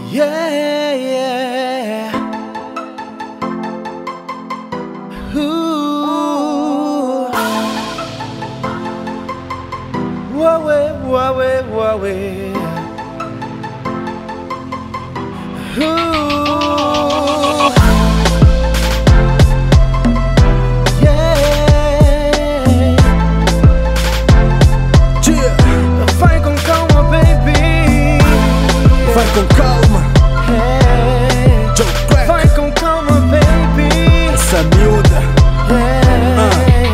Yeah, yeah. Ooh. Whoa, whoa, whoa, Ooh. Vai com calma, baby. Vai com calma, Hey. Joe Crack. Vai com calma, baby. Essa miúda. Hey.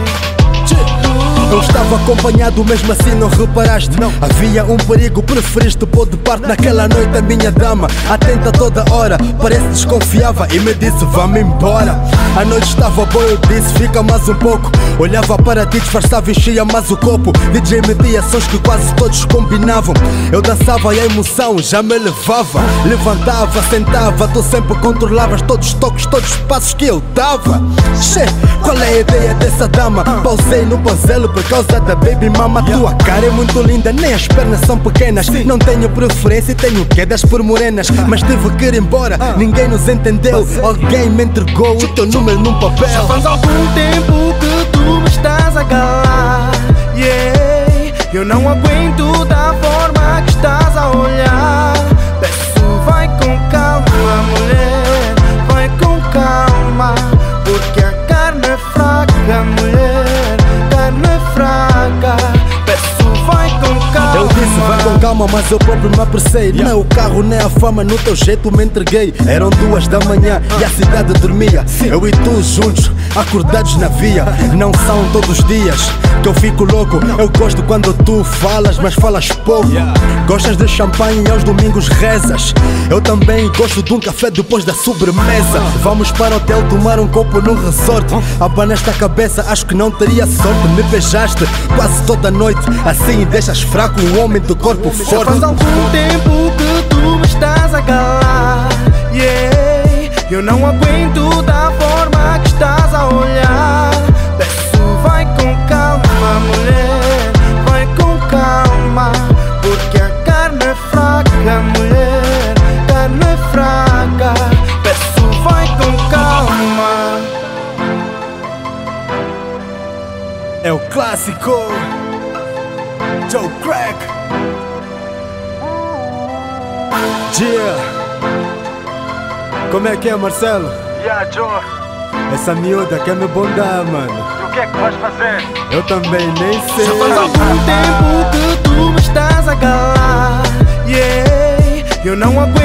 Eu estava acompanhado, mesmo assim não reparaste. Não. Havia um perigo, preferiste pôr de parte. Naquela noite a minha dama, atenta toda hora, parece desconfiava e me disse vamos embora. A noite estava boa, eu disse fica mais um pouco. Olhava para ti, disfarçava, enchia mais o copo. DJ metia sons que quase todos combinavam. Eu dançava e a emoção já me levava. Levantava, sentava, tu sempre controlavas todos os toques, todos os passos que eu dava. Che, qual é a ideia dessa dama? Pausei no panzelo por causa da baby mama. Tua cara é muito linda, nem as pernas são pequenas. Não tenho preferência e tenho quedas por morenas. Mas tive que ir embora, ninguém nos entendeu. Alguém me entregou o teu número num papel. Já faz algum tempo que tu me estás a calar, yeah. Eu não aguento da forma que estás a olhar. Peço, vai com calma, mulher. Vai com calma, porque a carne é fraca, mulher. Carne é fraca. Peço, vai com calma. Eu disse vai com calma, mas eu próprio me apressei. Nem o carro nem a fama, no teu jeito me entreguei. Eram 2 da manhã e a cidade dormia. Eu e tu juntos, acordados na via. Não são todos os dias que eu fico louco. Eu gosto quando tu falas, mas falas pouco. Gostas de champanhe e aos domingos rezas. Eu também gosto de um café depois da sobremesa. Vamos para o hotel tomar um copo no resort. Abaneste a cabeça, acho que não teria sorte. Me beijaste quase toda noite, assim deixas fraco um homem do corpo Já forte. faz algum tempo que tu me estás a calar, yeah. Eu não aguento da forma que estás a olhar. Peço, vai com calma, mulher. Vai com calma, porque a carne é fraca, mulher. Carne é fraca. Peço, vai com calma. É o clássico Joe Crack. Yeah. Como é que é, Marcelo? Yeah, Joe, Essa miúda quer me bondar, mano. e o que é que vais fazer? Eu também nem sei. Já faz algum tempo que tu me estás a calar, yeah. Eu não aguento